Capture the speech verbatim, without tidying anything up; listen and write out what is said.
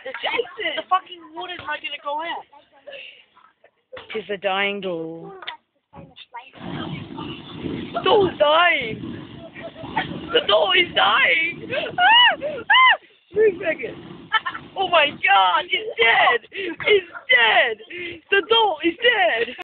Jason! The fucking water's not gonna go out. Tis a dying doll. The doll's dying! The doll is dying! Ah! Ah! Three seconds. Oh my god, it's dead! It's dead! The doll is dead!